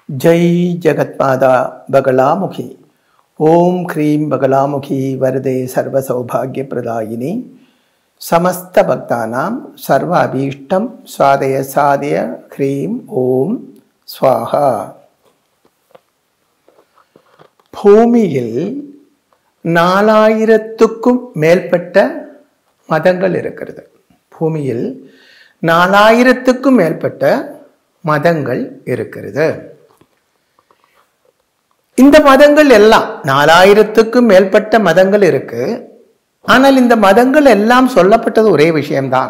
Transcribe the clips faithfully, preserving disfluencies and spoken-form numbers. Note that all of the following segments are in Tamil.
जय जगत्माता बगलामुखी ओम ह्रीं बगलामुखी वरदे सर्व सौभाग्य प्रदायिनी समस्त भक्तानां सर्व अभीष्टं स्वादय साधय ह्रीं ओम स्वाहा. பூமியில் நாலாயிரத்துக்கும் மேற்பட்ட மதங்கள் இருக்கிறது. பூமியில் நாலாயிரத்துக்கும் மேற்பட்ட மதங்கள் இருக்கிறது. இந்த மதங்கள் எல்லாம் நாலாயிரத்துக்கும் மேற்பட்ட மதங்கள் இருக்கு. ஆனால் இந்த மதங்கள் எல்லாம் சொல்லப்பட்டது ஒரே விஷயம்தான்.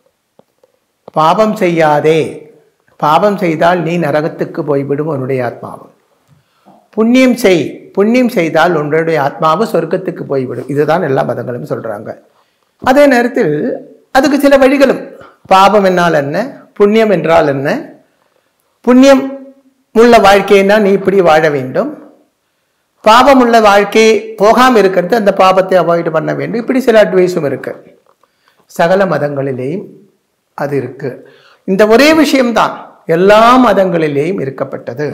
பாவம் செய்யாதே, பாவம் செய்தால் நீ நரகத்துக்கு போய்விடும் உன்னுடைய ஆத்மாவும். புண்ணியம் செய், புண்ணியம் செய்தால் உன்னுடைய ஆத்மாவு சொர்க்கத்துக்கு போய்விடும். இதுதான் எல்லா மதங்களும் சொல்றாங்க. அதே நேரத்தில் அதுக்கு சில வழிகளும், பாவம் என்றால் என்ன, புண்ணியம் என்றால் என்ன, புண்ணியம் உள்ள வாழ்க்கைன்னா நீ இப்படி வாழ வேண்டும், பாவம் உள்ள வாழ்க்கை போகாமல் இருக்கிறது அந்த பாவத்தை அவாய்ட் பண்ண வேண்டும், இப்படி சில அட்வைஸும் இருக்கு. சகல மதங்களிலேயும் அது இருக்கு. இந்த ஒரே விஷயம்தான் எல்லா மதங்களிலேயும் இருக்கப்பட்டது.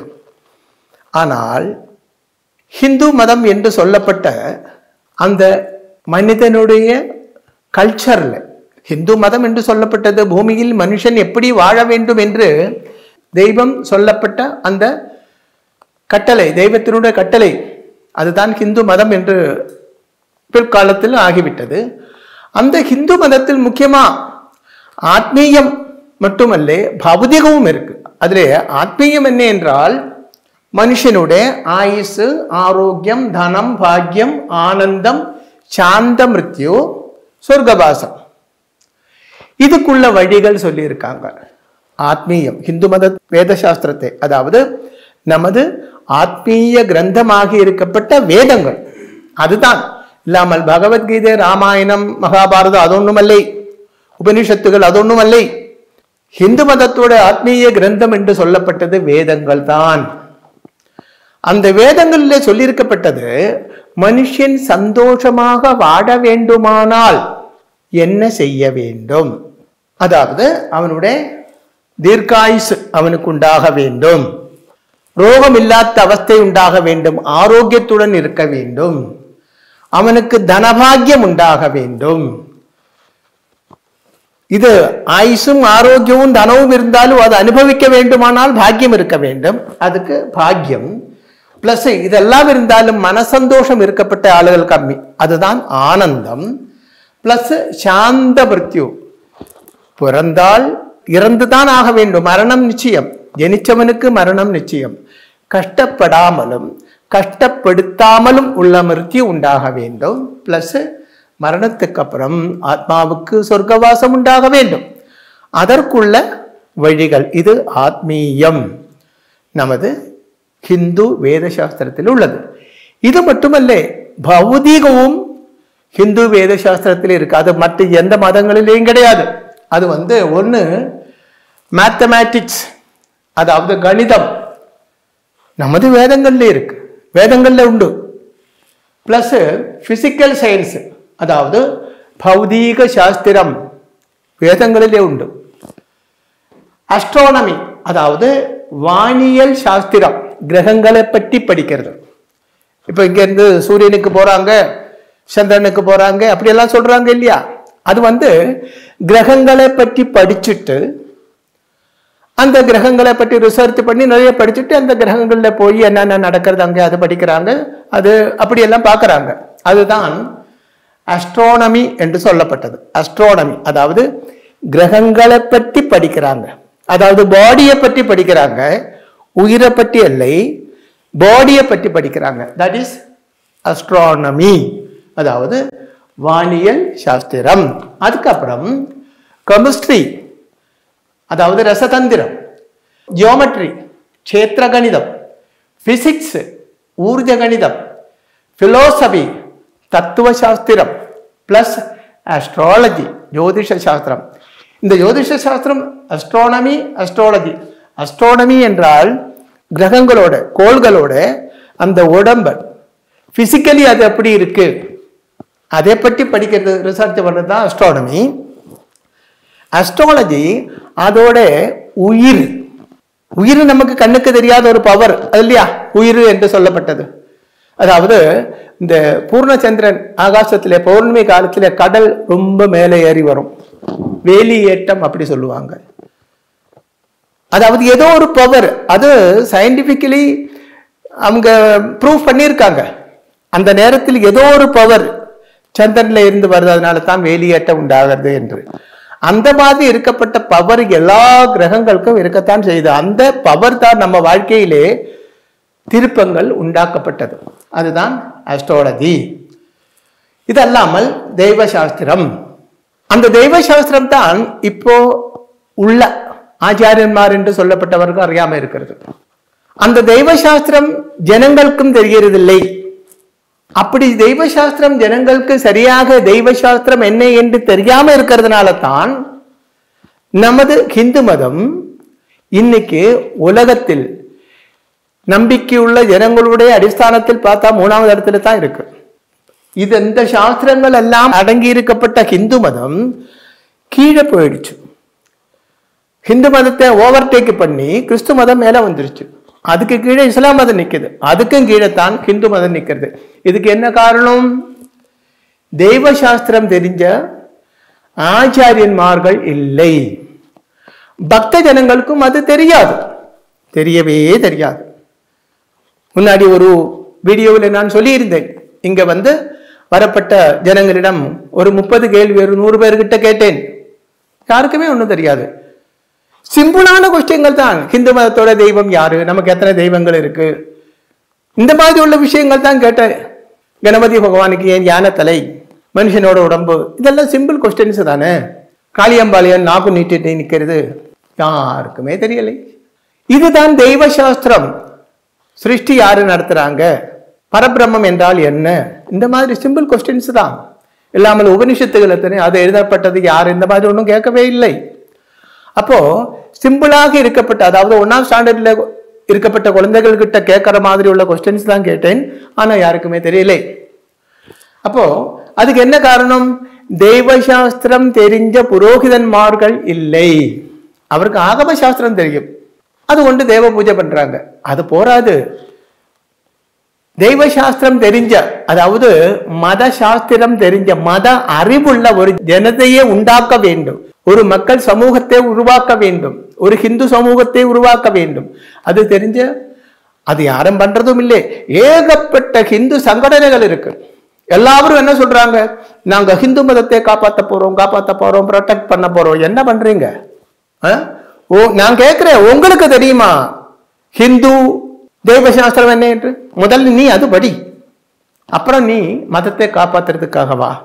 ஆனால் ஹிந்து மதம் என்று சொல்லப்பட்ட அந்த மனிதனுடைய கல்ச்சர்ல, ஹிந்து மதம் என்று சொல்லப்பட்டது பூமியில் மனுஷன் எப்படி வாழ வேண்டும் என்று தெய்வம் சொல்லப்பட்ட அந்த கட்டளை, தெய்வத்தினுடைய கட்டளை, அதுதான் ஹிந்து மதம் என்று பிற்காலத்தில் ஆகிவிட்டது. அந்த ஹிந்து மதத்தில் முக்கியமா ஆத்மீயம் மட்டுமல்ல பௌதிகமும் இருக்கு. அதிலே ஆத்மீயம் என்ன என்றால் மனுஷனுடைய ஆயுசு, ஆரோக்கியம், தனம், பாக்கியம், ஆனந்தம், சாந்த மிருத்யு, சொர்க்கவாசம், இதுக்குள்ள வழிகள் சொல்லியிருக்காங்க. ஆத்மீயம் ஹிந்து மத வேத சாஸ்திரத்தை, அதாவது நமது ஆத்மீய கிரந்தமாக இருக்கப்பட்ட வேதங்கள், அதுதான் இல்லாமல் பகவத்கீதை, ராமாயணம், மகாபாரதம் அதொன்னுமல்லை, உபனிஷத்துகள் அதொன்னுமல்லை. ஹிந்து மதத்தோட ஆத்மீய கிரந்தம் என்று சொல்லப்பட்டது வேதங்கள் தான். அந்த வேதங்களிலே சொல்லியிருக்கப்பட்டது மனுஷன் சந்தோஷமாக வாழ வேண்டுமானால் என்ன செய்ய வேண்டும், அதாவது அவனுடைய தீர்க்காயுசு அவனுக்கு உண்டாக வேண்டும், ரோகம் இல்லாத அவஸ்தை உண்டாக வேண்டும், ஆரோக்கியத்துடன் இருக்க வேண்டும், அவனுக்கு தனபாகியம் உண்டாக வேண்டும். இது ஆயுசும் ஆரோக்கியமும் தனமும் இருந்தாலும் அது அனுபவிக்க வேண்டுமானால் பாக்கியம் இருக்க வேண்டும். அதுக்கு பாக்கியம் பிளஸ் இதெல்லாம் இருந்தாலும் மனசந்தோஷம் இருக்கப்பட்ட ஆளுகள் கம்மி, அதுதான் ஆனந்தம். பிளஸ் சாந்த மிருத்யு, பிறந்தால் இறந்துதான் ஆக வேண்டும், மரணம் நிச்சயம், ஜனிச்சவனுக்கு மரணம் நிச்சயம். கஷ்டப்படாமலும் கஷ்டப்படுத்தாமலும் உள்ள மிருத்யு உண்டாக வேண்டும். பிளஸ் மரணத்துக்கு அப்புறம் ஆத்மாவுக்கு சொர்க்கவாசம் உண்டாக வேண்டும். அதற்குள்ள வழிகள், இது ஆத்மீயம் நமது ஹிந்து வேத சாஸ்திரத்தில் உள்ளது. இது மட்டுமல்ல, பௌதிகமும் ஹிந்து வேத சாஸ்திரத்தில் இருக்கு. அது மற்ற எந்த மதங்களிலேயும் கிடையாது. அது வந்து ஒன்று மேத்தமேட்டிக்ஸ், அதாவது கணிதம், நமது வேதங்கள்ல இருக்கு, வேதங்கள்ல உண்டு. பிளஸ் பிசிக்கல் சயின்ஸ், அதாவது பௌதீக சாஸ்திரம் வேதங்களிலே உண்டு. அஸ்ட்ரானமி, அதாவது வானியல் சாஸ்திரம், கிரகங்களை பற்றி படிக்கிறது. இப்ப இங்க இருந்து சூரியனுக்கு போறாங்க, சந்திரனுக்கு போறாங்க, அப்படியெல்லாம் சொல்றாங்க இல்லையா, அது வந்து கிரகங்களை பற்றி படிச்சுட்டு அந்த கிரகங்களை பற்றி ரிசர்ச் பண்ணி நிறைய படிச்சுட்டு அந்த கிரகங்கள்ல போய் என்னென்ன நடக்கிறது அங்கே அது படிக்கிறாங்க, அது அப்படியெல்லாம் பார்க்கறாங்க. அதுதான் அஸ்ட்ரானமி என்று சொல்லப்பட்டது. அஸ்ட்ரானமி அதாவது கிரகங்களை பற்றி படிக்கிறாங்க, அதாவது பாடியை பற்றி படிக்கிறாங்க, உயிரை பற்றி இல்லை, பாடியை பற்றி படிக்கிறாங்க. தட் இஸ் அஸ்ட்ரானமி, அதாவது வானியல் சாஸ்திரம். அதுக்கப்புறம் கெமிஸ்ட்ரி, அதாவது ரசதந்திரம், ஜியோமெட்ரி, க்ஷேத்திர கணிதம், பிசிக்ஸ், ஊர்ஜ கணிதம், பிலோசபி, தத்துவ சாஸ்திரம், பிளஸ் அஸ்ட்ராலஜி, ஜோதிஷ சாஸ்திரம். இந்த ஜோதிஷ சாஸ்திரம் அஸ்ட்ரானமி, அஸ்ட்ராலஜி. அஸ்ட்ரானமி என்றால் கிரகங்களோட கோள்களோட அந்த உடம்பு பிசிக்கலி அது எப்படி இருக்கு அதை பற்றி படிக்கிறது, ரிசர்ச் பண்றது தான் அஸ்ட்ரானமி. அஸ்ட்ராலஜி அதோட உயிர், உயிர் நமக்கு கண்ணுக்கு தெரியாத ஒரு பவர் இல்லையா உயிர் என்று சொல்லப்பட்டது. அதாவது இந்த பூர்ணச்சந்திரன் ஆகாசத்திலே பௌர்ணமி காலத்திலே கடல் ரொம்ப மேலே ஏறி வரும், வேலியேட்டம் அப்படி சொல்லுவாங்க. அதாவது ஏதோ ஒரு பவர், அது சயின்டிபிக்கலி அவங்க ப்ரூவ் பண்ணியிருக்காங்க. அந்த நேரத்தில் ஏதோ ஒரு பவர் சந்திரன்ல இருந்து வருது, அதனால தான் வேலியேட்டம் உண்டாகிறது என்று. அந்த மாதிரி இருக்கப்பட்ட பவர் எல்லா கிரகங்களுக்கும் இருக்கத்தான் செய்யுது. அந்த பவர் தான் நம்ம வாழ்க்கையிலே திருப்பங்கள் உண்டாக்கப்பட்டது. அதுதான் அஸ்ட்ராலஜி. இதல்லாமல் தெய்வ சாஸ்திரம், அந்த தெய்வ சாஸ்திரம் தான் இப்போ உள்ள ஆச்சாரியன்மார் என்று சொல்லப்பட்டவர்கள் அறியாம இருக்கிறது. அந்த தெய்வ சாஸ்திரம் ஜனங்களுக்கும் தெரிகிறதில்லை. அப்படி தெய்வ சாஸ்திரம் ஜனங்களுக்கு சரியாக தெய்வ சாஸ்திரம் என்ன என்று தெரியாம இருக்கிறதுனால தான் நமது ஹிந்து மதம் இன்னைக்கு உலகத்தில் நம்பிக்கையுள்ள ஜனங்களுடைய அடிஸ்தானத்தில் பார்த்தா மூணாவது இடத்துல தான் இருக்கு. இது இந்த சாஸ்திரங்கள் எல்லாம் அடங்கி இருக்கப்பட்ட ஹிந்து மதம் கீழே போயிடுச்சு. ஹிந்து மதத்தை ஓவர்டேக் பண்ணி கிறிஸ்து மதம் மேல வந்துருச்சு. அதுக்கு கீழே இஸ்லாம் மதம் நிற்குது, அதுக்கும் கீழே தான் ஹிந்து மதம் நிற்கிறது. இதுக்கு என்ன காரணம்? தெய்வ சாஸ்திரம் தெரிஞ்ச ஆச்சாரியன்மார்கள் இல்லை. பக்த ஜனங்களுக்கும் அது தெரியாது, தெரியவே தெரியாது. முன்னாடி ஒரு வீடியோவில் நான் சொல்லியிருந்தேன், இங்க வந்து வரப்பட்ட ஜனங்களிடம் ஒரு முப்பது கேள்வி ஒரு நூறு பேர்கிட்ட கேட்டேன், யாருக்குமே ஒன்றும் தெரியாது. சிம்பிளான கொஸ்டின்கள் தான். ஹிந்து மதத்தோட தெய்வம் யாரு, நமக்கு எத்தனை தெய்வங்கள் இருக்கு, இந்த மாதிரி உள்ள விஷயங்கள் தான் கேட்டேன். கணபதி பகவானுக்கு ஏன் யானை தலை, மனுஷனோட உடம்பு, இதெல்லாம் சிம்பிள் கொஸ்டின்ஸ் தானே. காளியம்பாளையன் நாக்கு நீட்டிட்டு நிற்கிறது யாருக்குமே தெரியலை. இதுதான் தெய்வ சாஸ்திரம். சிருஷ்டி யாரு நடத்துறாங்க, பரபிரம்மம் என்றால் என்ன, இந்த மாதிரி சிம்பிள் கொஸ்டின்ஸ் தான். இல்லாமல் உபனிஷத்துகள் எத்தனை, அது எழுதப்பட்டது யார், இந்த மாதிரி ஒன்றும் கேட்கவே இல்லை. அப்போ சிம்பிளாக இருக்கப்பட்ட, அதாவது ஒன்னாம் ஸ்டாண்டர்ட்ல இருக்கப்பட்ட குழந்தைகள் கிட்ட கேட்கற மாதிரி உள்ள கொஸ்டின்ஸ் தான் கேட்டேன். ஆனா யாருக்குமே தெரியலை. அப்போ அதுக்கு என்ன காரணம்? தெய்வ சாஸ்திரம் தெரிஞ்ச புரோகிதன்மார்கள் இல்லை. அவருக்கு ஆகம சாஸ்திரம் தெரியும், அது கொண்டு தேவ பூஜை பண்றாங்க, அது போராது. தெய்வ சாஸ்திரம் தெரிஞ்ச, அதாவது மத சாஸ்திரம் தெரிஞ்ச, மத அறிவுள்ள ஒரு ஜனதையை உண்டாக்க வேண்டும், ஒரு மக்கள் சமூகத்தை உருவாக்க வேண்டும், ஒரு ஹிந்து சமூகத்தை உருவாக்க வேண்டும். அது தெரிஞ்ச, அது யாரும் பண்றதும் இல்லை. ஏகப்பட்ட ஹிந்து சங்கடனைகள் இருக்கு. எல்லாரும் என்ன சொல்றாங்க, நாங்க ஹிந்து மதத்தை காப்பாற்ற போறோம் காப்பாற்ற போறோம் ப்ரொடெக்ட் பண்ண போறோம். என்ன பண்றீங்க? ஓ, நான் கேட்கிறேன், உங்களுக்கு தெரியுமா ஹிந்து தெய்வ சாஸ்திரம் என்ன என்று? முதல்ல நீ அது படி, அப்புறம் நீ மதத்தை காப்பாத்துறதுக்காக வா.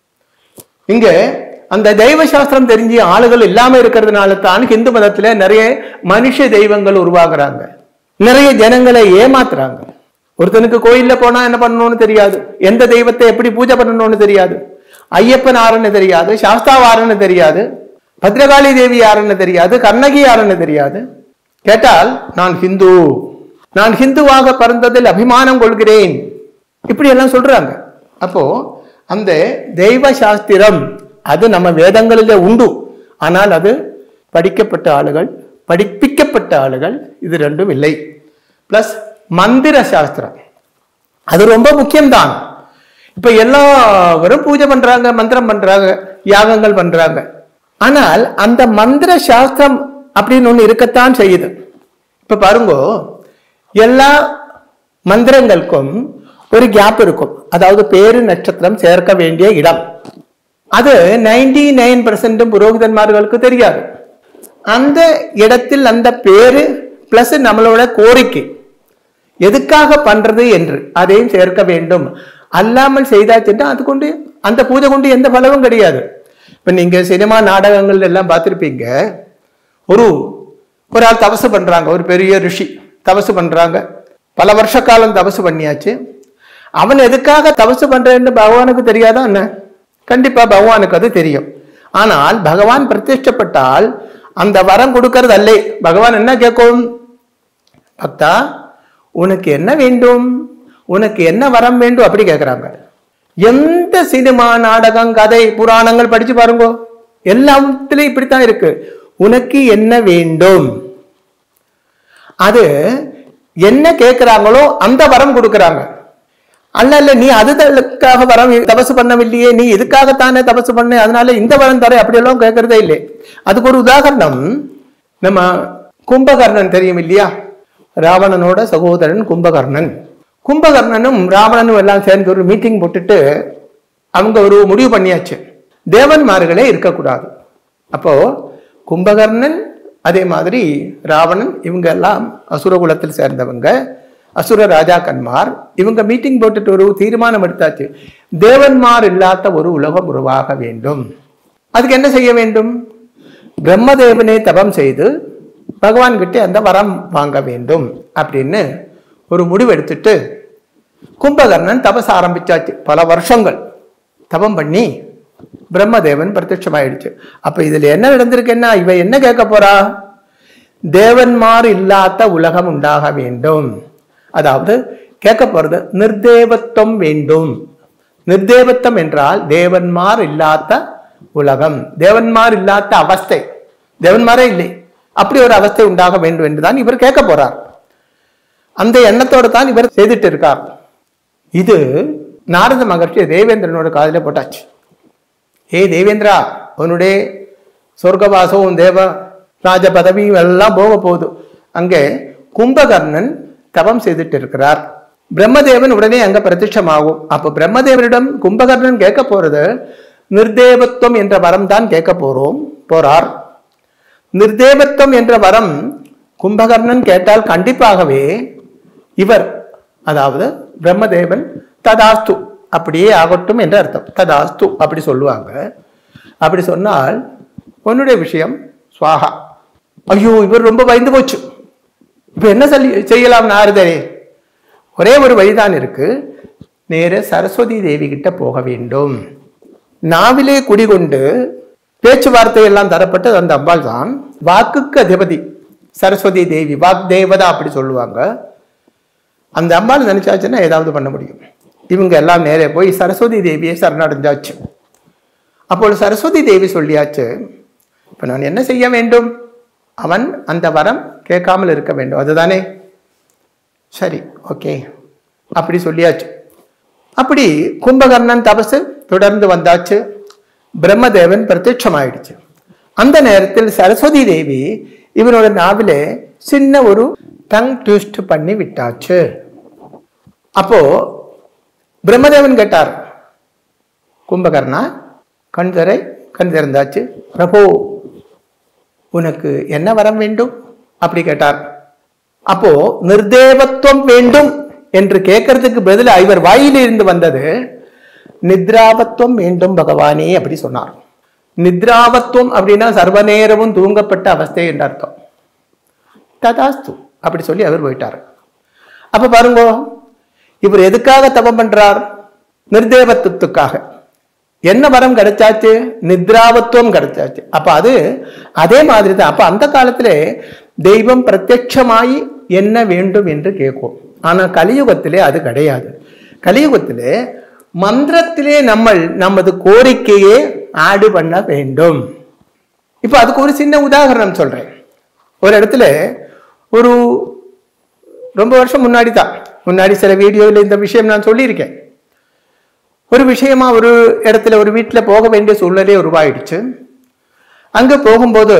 இங்க அந்த தெய்வ சாஸ்திரம் தெரிஞ்ச ஆளுகள் இல்லாம இருக்கிறதுனால தான் ஹிந்து மதத்துல நிறைய மனுஷ தெய்வங்கள் உருவாக்குறாங்க, நிறைய ஜனங்களை ஏமாத்துறாங்க. ஒருத்தனுக்கு கோயில்ல போனா என்ன பண்ணணும்னு தெரியாது, எந்த தெய்வத்தை எப்படி பூஜை பண்ணணும்னு தெரியாது, ஐயப்பன் யாருன்னு தெரியாது, சாஸ்தா யாருன்னு தெரியாது, பத்ரகாளி தேவி யாருன்னு தெரியாது, கண்ணகி யாருன்னு தெரியாது. கேட்டால் நான் ஹிந்து, நான் ஹிந்துவாக பிறந்ததில் அபிமானம் கொள்கிறேன், இப்படி எல்லாம் சொல்றாங்க. அப்போ அந்த தெய்வ சாஸ்திரம் அது நம்ம வேதங்களிலே உண்டு, ஆனால் அது படிக்கப்பட்ட ஆளுகள், படிப்பிக்கப்பட்ட ஆளுகள் இது ரெண்டும் இல்லை. பிளஸ் மந்திர சாஸ்திரம், அது ரொம்ப முக்கியம்தான். இப்ப எல்லாரும் பூஜை பண்றாங்க, மந்திரம் பண்றாங்க, யாகங்கள் பண்றாங்க. ஆனால் அந்த மந்திர சாஸ்திரம் அப்படின்னு ஒண்ணு இருக்கத்தான் செய்யுது. இப்ப பாருங்க, எல்லா மந்திரங்களுக்கும் ஒரு கேப் இருக்கும், அதாவது பேரு நட்சத்திரம் சேர்க்க வேண்டிய இடம். அது நைன்டி நைன் பர்சன்ட் புரோகிதன்மார்களுக்கு தெரியாது. அந்த இடத்தில் அந்த பேரு பிளஸ் நம்மளோட கோரிக்கை எதுக்காக பண்றது என்று அதையும் சேர்க்க வேண்டும். அல்லாமல் செய்தாச்சுன்னா அது கொண்டு அந்த பூஜை கொண்டு எந்த பலவும் கிடையாது. இப்ப நீங்க சினிமா நாடகங்கள் எல்லாம் பார்த்திருப்பீங்க, ஒரு ஒரு ஆள் தபசு பண்றாங்க, ஒரு பெரிய ரிஷி தபசு பண்றாங்க, பல வருஷ காலம் தபசு பண்ணியாச்சு. அவன் எதுக்காக தபசு பண்றேன்னு பகவானுக்கு தெரியாதா என்ன? கண்டிப்பா பகவானுக்கு அது தெரியும். ஆனால் பகவான் பிரதிஷ்டப்பட்டால் அந்த வரம் கொடுக்கறது அல்ல. பகவான் என்ன கேட்கும்? பக்தா, உனக்கு என்ன வேண்டும், உனக்கு என்ன வரம் வேண்டும் அப்படி கேட்கிறாங்க. எந்த சினிமா நாடகம் கதை புராணங்கள் படிச்சு பாருங்க, எல்லாத்திலையும் இப்படித்தான் இருக்கு. உனக்கு என்ன வேண்டும்? அது என்ன கேட்கிறாங்களோ அந்த வரம் கொடுக்கறாங்க. அல்ல இல்ல நீ அதுக்காக வரம் தபசு பண்ணவில்லையே, நீ இதுக்காகத்தானே தபசு பண்ண, அதனால இந்த வரம் தர அப்படியெல்லாம் கேட்கறதே இல்லை. அதுக்கு ஒரு உதாரணம், நம்ம கும்பகர்ணன் தெரியும் இல்லையா, ராவணனோட சகோதரன் கும்பகர்ணன். கும்பகர்ணனும் ராவணனும் எல்லாம் சேர்ந்து ஒரு மீட்டிங் போட்டுட்டு அவங்க ஒரு முடிவு பண்ணியாச்சு, தேவன்மார்களே இருக்கக்கூடாது. அப்போ கும்பகர்ணன் அதே மாதிரி ராவணன் இவங்க எல்லாம் அசுர குலத்தில் சேர்ந்தவங்க, அசுர ராஜாக்கன்மார். இவங்க மீட்டிங் போட்டுட்டு ஒரு தீர்மானம் எடுத்தாச்சு, தேவன்மார் இல்லாத ஒரு உலகம் உருவாக வேண்டும். அதுக்கு என்ன செய்ய வேண்டும், பிரம்மதேவனே தபம் செய்து பகவான் கிட்ட அந்த வரம் வாங்க வேண்டும் அப்படின்னு ஒரு முடிவு எடுத்துட்டு கும்பகர்ணன் தபஸ் ஆரம்பிச்சாச்சு. பல வருஷங்கள் தபம் பண்ணி பிரம்மதேவன் பிரத்யட்சமாயிடுச்சு. அப்ப இதுல என்ன நடந்திருக்குன்னா, இவ என்ன கேட்க போறா, தேவன்மார் இல்லாத உலகம் உண்டாக வேண்டும். அதாவது கேட்க போறது நிர்தேவத்துவம் வேண்டும். நிர்தேவத்துவம் என்றால் தேவன்மார் இல்லாத உலகம், தேவன்மார் இல்லாத அவஸ்தை, தேவன்மாரே இல்லை, அப்படி ஒரு அவஸ்தை உண்டாக வேண்டும் என்றுதான் இவர் கேட்க போறார். அந்த எண்ணத்தோடு தான் இவர் செய்துட்டு இருக்கார். இது நாரத மகர்ஷி தேவேந்திரனோட காதில போட்டாச்சு. ஏ தேவேந்திரா, உன்னுடைய சொர்க்கவாசம் தேவ ராஜ பதவி எல்லாம் போக போகுது. அங்கே கும்பகர்ணன் தவம் செய்துட்டு இருக்கிறார். பிரம்மதேவன் உடனே அங்க பிரத்யட்சமாகும். அப்ப பிரம்மதேவனிடம் கும்பகர்ணன் கேட்க போறது நிர்தேவத்துவம் என்ற வரம் தான் கேட்க போறோம் போறார். நிர்தேவத்துவம் என்ற வரம் கும்பகர்ணன் கேட்டால் கண்டிப்பாகவே இவர், அதாவது பிரம்மதேவன் ததாஸ்து அப்படியே ஆகட்டும் என்ற அர்த்தம். ததாஸ்து அப்படி சொல்லுவாங்க. அப்படி சொன்னால் உன்னுடைய விஷயம் சுவாகா. ஐயோ, இவர் ரொம்ப பயந்து போச்சு. இப்ப என்ன சொல்லி செய்யலாம் நாரதரே? ஒரே ஒரு வழிதான் இருக்கு, நேர சரஸ்வதி தேவி கிட்ட போக வேண்டும். நாவிலே குடிகொண்டு பேச்சுவார்த்தை எல்லாம் தரப்பட்டு அந்த அம்பாள் தான் வாக்குக்கு அதிபதி சரஸ்வதி தேவி, வாக் தேவதா அப்படி சொல்லுவாங்க. அந்த அம்பாள் நினைச்சாச்சுன்னா ஏதாவது பண்ண முடியும். இவங்க எல்லாம் நேரே போய் சரஸ்வதி தேவியை சரணடைஞ்சாச்சு. அப்போது சரஸ்வதி தேவி சொல்லியாச்சு, இப்ப நான் என்ன செய்ய வேண்டும், அவன் அந்த வரம் கேட்காமல் இருக்க வேண்டும், அதுதானே? சரி, ஓகே, அப்படி சொல்லியாச்சு. அப்படி கும்பகர்ணன் தபசு தொடர்ந்து வந்தாச்சு. பிரம்மதேவன் பிரத்யட்சமாயிடுச்சு. அந்த நேரத்தில் சரஸ்வதி தேவி இவனோட நாவிலே சின்ன ஒரு டங் ட்விஸ்ட் பண்ணி விட்டாச்சு. அப்போ பிரம்மதேவன் கேட்டார், கும்பகர்ணா கண் திரை. கண் திறந்தாச்சு. பிரபு, உனக்கு என்ன வரம் வேண்டும் அப்படி கேட்டார். அப்போ நிர்தேவத்துவம் வேண்டும் என்று கேட்கறதுக்கு பதில் இவர் வாயிலிருந்து வந்தது நித்ராவத்துவம் வேண்டும் பகவானே அப்படி சொன்னார். நித்ராவத்துவம் அப்படின்னா சர்வ நேரமும் தூங்கப்பட்ட அவஸ்தை என்ற அர்த்தம். ததாஸ்து அப்படி சொல்லி அவர் போயிட்டார். அப்ப பாருங்க, இவர் எதுக்காக தபம் பண்றார்? நிர்தேவத்துவத்துக்காக. என்ன வரம் கிடைச்சாச்சு? நித்ராவத்துவம் கிடைச்சாச்சு. அப்ப அது அதே மாதிரி தான். அப்ப அந்த காலத்துல தெய்வம் பிரத்யட்சமாயி என்ன வேண்டும் என்று கேட்கும். ஆனா கலியுகத்திலே அது கிடையாது. கலியுகத்திலே மந்திரத்திலே நம்ம நமது கோரிக்கையே ஆடு பண்ண வேண்டும். இப்ப அதுக்கு ஒரு சின்ன உதாரணம் சொல்றேன். ஒரு இடத்துல ஒரு ரொம்ப வருஷம் முன்னாடி தான், முன்னாடி சில வீடியோவில் இந்த விஷயம் நான் சொல்லியிருக்கேன். ஒரு விஷயமா ஒரு இடத்துல ஒரு வீட்டில் போக வேண்டிய சூழ்நிலை உருவாயிடுச்சு. அங்க போகும்போது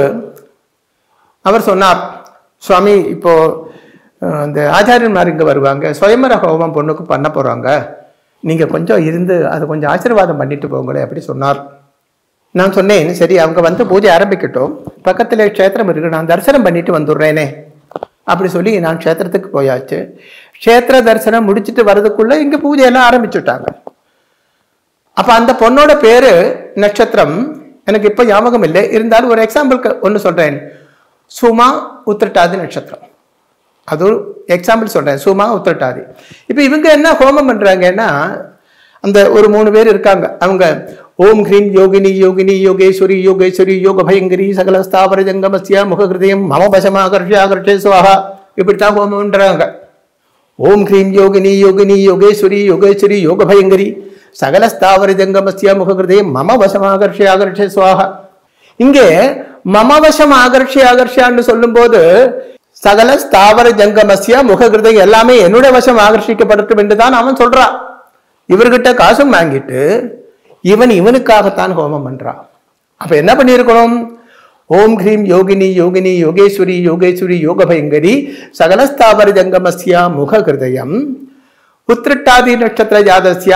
அவர் சொன்னார், சுவாமி இப்போ அந்த ஆச்சாரியன்மார் இங்க வருவாங்க, சுயம்பர ஹோமம் பொண்ணுக்கு பண்ண போறாங்க, நீங்க கொஞ்சம் இருந்து அதை கொஞ்சம் ஆசீர்வாதம் பண்ணிட்டு போங்களே அப்படி சொன்னார். நான் சொன்னேன், சரி அவங்க வந்து பூஜை ஆரம்பிக்கட்டும், பக்கத்துல க்ஷேத்திரம் இருக்கு, நான் தரிசனம் பண்ணிட்டு வந்துடுறேனே அப்படி சொல்லி நான் க்ஷேத்திரத்துக்கு போயாச்சு. க்ஷேத்திர தரிசனம் முடிச்சுட்டு வர்றதுக்குள்ள இங்க பூஜையெல்லாம் ஆரம்பிச்சுட்டாங்க. அப்ப அந்த பொண்ணோட பேரு நட்சத்திரம் எனக்கு இப்ப ஞாபகம் இல்லை, இருந்தாலும் ஒரு எக்ஸாம்பிளுக்கு ஒன்று சொல்றேன். சுமா உத்திரட்டாதி நட்சத்திரம், அது ஒரு எக்ஸாம்பிள் சொல்றேன். சுமா உத்திரட்டாதி. இப்ப இவங்க என்ன ஹோமம் பண்றாங்கன்னா, அந்த ஒரு மூணு பேர் இருக்காங்க. அவங்க ஓம் ஹ்ரீம் யோகினி யோகினி யோகேஸ்வரி யோகேஸ்வரி யோக பயங்கரி சகல ஸ்தாவர ஜங்கமஸ்ய முககிருதயம் மம வசமாகர்ஷ ஆகர்ஷே சுவாஹா இப்படித்தான் ஹோமம் பண்றாங்க. ஓம் ஹ்ரீம் யோகினி யோகினி யோகேஸ்வரி யோகேஸ்வரி யோக பயங்கரி சகல ஸ்தாவர ஜங்கமஸ்ய முககிருதயம் மம வசமாகர்ஷ ஆகர்ஷே சுவாஹா. இங்கே மம வசம் ஆகர்ஷ ஆகர்ஷான்னு சொல்லும் போது சகல ஸ்தாவர ஜங்கமஸ்ய முககிருதை எல்லாமே என்னுடைய வசம் ஆகர்ஷிக்கப்படட்டும் என்றுதான் அவன் சொல்றான். இவர்கிட்ட காசும் வாங்கிட்டு இவன் இவனுக்காகத்தான் ஹோமம் பண்றான். அப்ப என்ன பண்ணியிருக்கணும்? ஓம் ஹ்ரீம் யோகினி யோகினி யோகேஸ்வரி யோகேஸ்வரி யோகபயங்கரி சகலஸ்தாவர ஜங்கமஸ்ய முககிருதயம் உத்திரட்டாதி நட்சத்திர ஜாதஸ்யா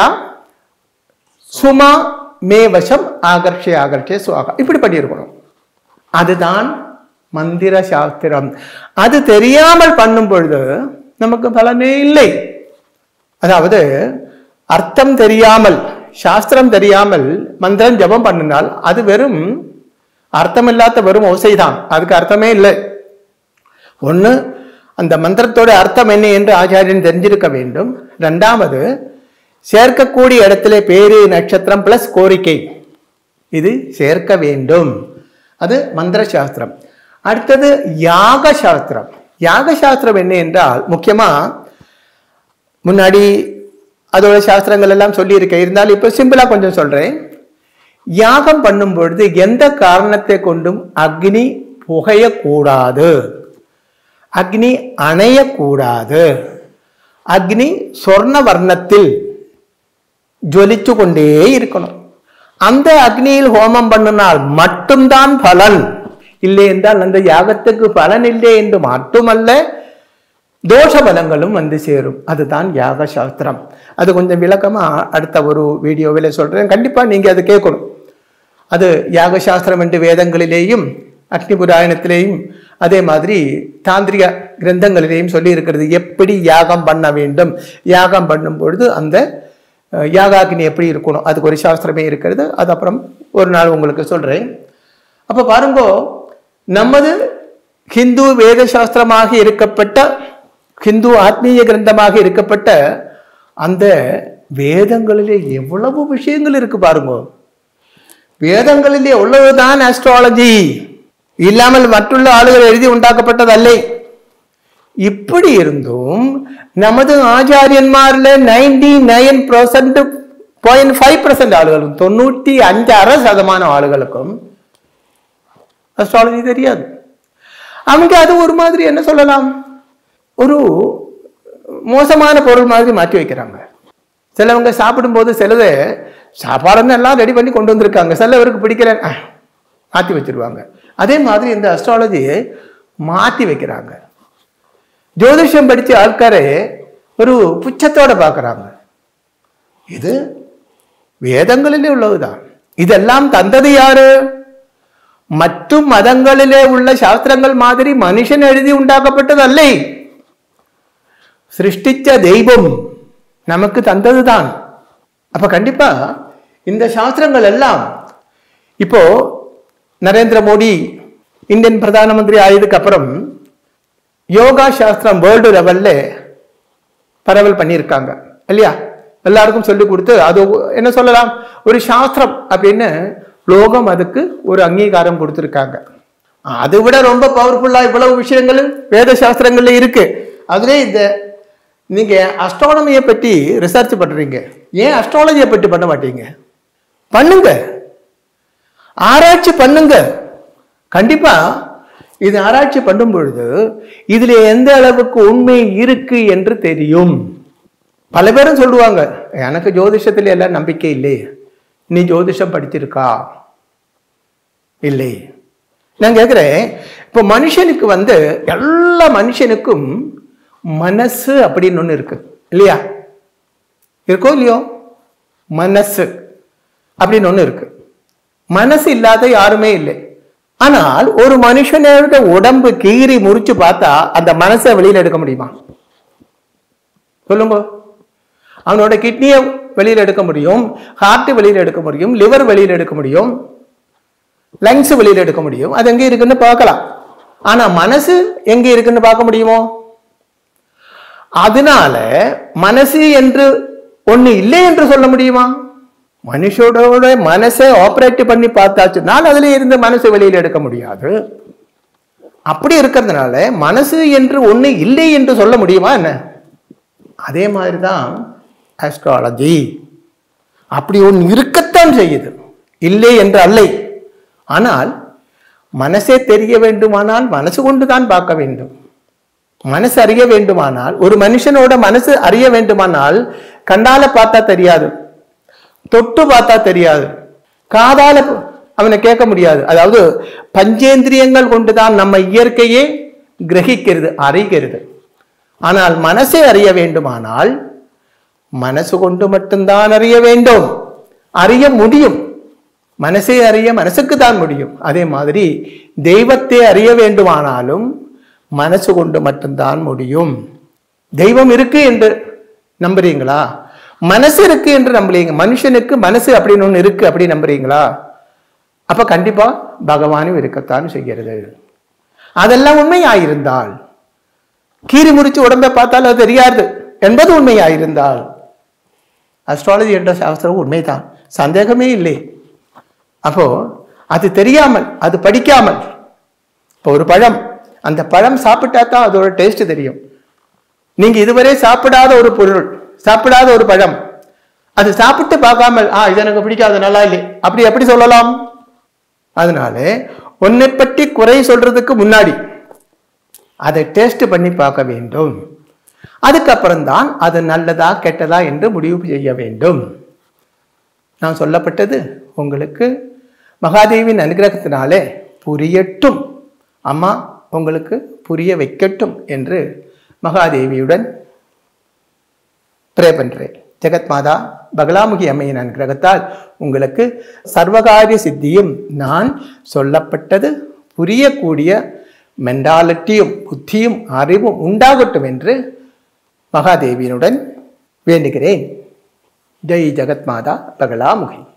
சுமா மே வசம் ஆகர்ஷே ஆகர்ஷே சுவாகா. இப்படி பண்ணியிருக்கணும். அதுதான் மந்திர சாஸ்திரம். அது தெரியாமல் பண்ணும் பொழுது நமக்கு பலனே இல்லை. அதாவது அர்த்தம் தெரியாமல் சாஸ்திரம் தெரியாமல் மந்திரம் ஜபம் பண்ணினால் அது வெறும் அர்த்தம் இல்லாத வெறும் ஓசைதான். அதுக்கு அர்த்தமே இல்லை. ஒண்ணு அந்த மந்திரத்தோட அர்த்தம் என்ன என்று ஆச்சாரியன் தெரிஞ்சிருக்க வேண்டும். ரெண்டாவது சேர்க்கக்கூடிய இடத்துல பேரு நட்சத்திரம் பிளஸ் கோரிக்கை இது சேர்க்க வேண்டும். அது மந்திர சாஸ்திரம். அடுத்தது யாக சாஸ்திரம். யாக சாஸ்திரம் என்ன என்றால் முக்கியமா முன்னாடி அதோட சாஸ்திரங்கள் எல்லாம் சொல்லி இருக்க இருந்தாலும் இப்ப சிம்பிளா கொஞ்சம் சொல்றேன். யாகம் பண்ணும் பொழுது எந்த காரணத்தை கொண்டும் அக்னி புகையக்கூடாது, அக்னி அணையக்கூடாது, அக்னி சொர்ண வர்ணத்தில் ஜொலிச்சு கொண்டே இருக்கணும். அந்த அக்னியில் ஹோமம் பண்ணினால் மட்டும்தான் பலன். இல்லை என்றால் அந்த யாகத்துக்கு பலன் இல்லை என்று மட்டுமல்ல தோஷ பலங்களும் வந்து சேரும். அதுதான் யாக சாஸ்திரம். அது கொஞ்சம் விளக்கமா அடுத்த ஒரு வீடியோவில் சொல்றேன். கண்டிப்பா நீங்க அது கேட்கணும். அது யாக சாஸ்திரம் என்று வேதங்களிலேயும் அக்னி புராயணத்திலேயும் அதே மாதிரி தாந்திரிக கிரந்தங்களிலேயும் சொல்லி இருக்கிறது. எப்படி யாகம் பண்ண வேண்டும், யாகம் பண்ணும் பொழுது அந்த யாகாக்னி எப்படி இருக்கணும், அதுக்கு ஒரு சாஸ்திரமே இருக்கிறது. அது அப்புறம் ஒரு நாள் உங்களுக்கு சொல்றேன். அப்ப பாருங்க, நமது ஹிந்து வேத சாஸ்திரமாக இருக்கப்பட்ட ஹிந்து ஆத்மீய கிரந்தமாக இருக்கப்பட்ட அந்த வேதங்களிலே எவ்வளவு விஷயங்கள் இருக்கு பாருங்க. வேதங்களிலே உள்ளதுதான் ஆஸ்ட்ராலஜி, இல்லாமல் மற்றுள்ள ஆளுகள் எழுதி உண்டாக்கப்பட்டதல்ல. இப்படி இருந்தும் நமது ஆச்சாரியன்மார்ல ninety nine percent point five percent ஆளுகளுக்கும் தொண்ணூத்தி அஞ்சு அரை சதமான ஆளுகளுக்கும் அஸ்ட்ராலஜி தெரியாது. அவங்க அது ஒரு மாதிரி என்ன சொல்லலாம், ஒரு மோசமான பொருள் மாதிரி மாற்றி வைக்கிறாங்க. சிலவங்க சாப்பிடும்போது சிலது சாப்பாடுன்னு எல்லாம் ரெடி பண்ணி கொண்டு வந்திருக்காங்க, சிலவருக்கு பிடிக்கல மாற்றி வச்சிருவாங்க. அதே மாதிரி இந்த அஸ்ட்ராலஜியை மாற்றி வைக்கிறாங்க. ஜோதிஷம் படிச்ச ஆட்காரை ஒரு புச்சத்தோட பார்க்கறாங்க. இது வேதங்களிலே உள்ளதுதான். இதெல்லாம் தந்தது யாரு? மற்ற மதங்களிலே உள்ள சாஸ்திரங்கள் மாதிரி மனுஷன் எழுதி உண்டாக்கப்பட்டது அல்ல. சிருஷ்டிச்ச தெய்வம் நமக்கு தந்ததுதான். அப்ப கண்டிப்பா இந்த சாஸ்திரங்கள் எல்லாம் இப்போ நரேந்திர மோடி இந்தியன் பிரதான மந்திரி ஆயதுக்கு அப்புறம் யோகா சாஸ்திரம் வேர்ல்டு லெவல்ல பரவல் பண்ணியிருக்காங்க இல்லையா? எல்லாருக்கும் சொல்லி கொடுத்து அது என்ன சொல்லலாம், ஒரு சாஸ்திரம் அப்படின்னு லோகம் அதுக்கு ஒரு அங்கீகாரம் கொடுத்திருக்காங்க. அதை விட ரொம்ப பவர்ஃபுல்லா இவ்வளவு விஷயங்கள் வேத சாஸ்திரங்கள்ல இருக்கு. அதுல இந்த நீங்க அஸ்ட்ரானமியை பற்றி ரிசர்ச் பண்றீங்க, ஏன் அஸ்ட்ராலஜியை பற்றி பண்ண மாட்டீங்க? பண்ணுங்க, ஆராய்ச்சி பண்ணுங்க. கண்டிப்பா இது ஆராய்ச்சி பண்ணும் பொழுது இதுல எந்த அளவுக்கு உண்மை இருக்கு என்று தெரியும். பல பேரும் சொல்லுவாங்க, எனக்கு ஜோதிஷத்துல எல்லாம் நம்பிக்கை இல்லை, நீ ஜோதிஷம் படிச்சிருக்கா? இல்லை. நான் கேட்கிறேன், இப்போ மனுஷனுக்கு வந்து எல்லா மனுஷனுக்கும் மனசு அப்படின்னு ஒண்ணு இருக்கு இல்லையா? இருக்கோ இல்லையோ? மனசு அப்படின்னு ஒண்ணு இருக்கு. மனசு இல்லாத யாருமே இல்லை. ஆனால் ஒரு மனுஷனோட உடம்பு கீறி முறிச்சு பார்த்தா அந்த மனசை வெளியில எடுக்க முடியுமா? சொல்லுங்க. அவனோட கிட்னியை வெளியில எடுக்க முடியும், ஹார்ட் வெளியில எடுக்க முடியும், லிவர் வெளியில எடுக்க முடியும், லங்ஸ் வெளியில எடுக்க முடியும். அது எங்க இருக்குன்னு பார்க்கலாம். ஆனா மனசு எங்க இருக்குன்னு பார்க்க முடியுமோ? அதனால மனசு என்று ஒண்ணு இல்லை என்று சொல்ல முடியுமா? மனுஷோட மனசை ஆபரேட் பண்ணி பார்த்தாச்சுனால் அதுல இருந்து மனசு வெளியில எடுக்க முடியாது. அப்படி இருக்கிறதுனால மனசு என்று ஒண்ணு இல்லை என்று சொல்ல முடியுமா என்ன? அதே மாதிரிதான் ஆஸ்ட்ராலஜி. அப்படி ஒன்று இருக்கத்தான் செய்யுது, இல்லை என்று அல்ல. ஆனால் மனசே தெரிய வேண்டுமானால் மனசு கொண்டுதான் பார்க்க வேண்டும். மனசு அறிய வேண்டுமானால், ஒரு மனுஷனோட மனசு அறிய வேண்டுமானால் கண்ணால பார்த்தா தெரியாது, தொட்டு பார்த்தா தெரியாது, காதால அவனை கேட்க முடியாது. அதாவது பஞ்சேந்திரியங்கள் கொண்டுதான் நம்ம இயற்கையே கிரகிக்கிறது, அறிகிறது. ஆனால் மனசை அறிய வேண்டுமானால் மனசு கொண்டு மட்டும்தான் அறிய வேண்டும், அறிய முடியும். மனசை அறிய மனசுக்கு தான் முடியும். அதே மாதிரி தெய்வத்தை அறிய வேண்டுமானாலும் மனசு கொண்டு மட்டும்தான் முடியும். தெய்வம் இருக்கு என்று நம்புறீங்களா? மனசு இருக்கு என்று நம்புறீங்க? மனுஷனுக்கு மனசு அப்படின்னு ஒன்று இருக்கு அப்படி நம்புறீங்களா? அப்ப கண்டிப்பா பகவானும் இருக்கத்தான் செய்கிறது. அதெல்லாம் உண்மையாயிருந்தால், கீறி முடிச்சு உடம்பை பார்த்தால் அது தெரியாது என்பது உண்மையாயிருந்தால், அஸ்ட்ராலஜி என்ற சாஸ்திரம் உண்மைதான், சந்தேகமே இல்லை. அப்போ அது தெரியாமல், அது படிக்காமல், இப்போ ஒரு பழம், அந்த பழம் சாப்பிட்டா தான் அதோட டேஸ்ட் தெரியும். நீங்க இதுவரை சாப்பிடாத ஒரு பொருள், சாப்பிடாத ஒரு பழம், அது சாப்பிட்டு பார்க்காமல் ஆ இது எனக்கு பிடிக்காது, நல்லா இல்லை, அப்படி எப்படி சொல்லலாம்? அதனால உன்னை பற்றி குறை சொல்றதுக்கு முன்னாடி அதை டேஸ்ட் பண்ணி பார்க்க வேண்டும். அதுக்கப்புறம் தான் அது நல்லதா கெட்டதா என்று முடிவு செய்ய வேண்டும். நான் சொல்லப்பட்டது உங்களுக்கு மகாதேவியின் அனுகிரகத்தினாலே புரியட்டும், அம்மா உங்களுக்கு புரிய வைக்கட்டும் என்று மகாதேவியுடன் பிரே பண்றேன். ஜெகத் மாதா பகலாமுகி அம்மையின் அனுகிரகத்தால் உங்களுக்கு சர்வகாரிய சித்தியும், நான் சொல்லப்பட்டது புரியக்கூடிய மென்டாலிட்டியும் புத்தியும் அறிவும் உண்டாகட்டும் என்று மகாதேவியினுடன் வேண்டுகிறேன். ஜெய் ஜெகத் மாதா பகலாமுகி.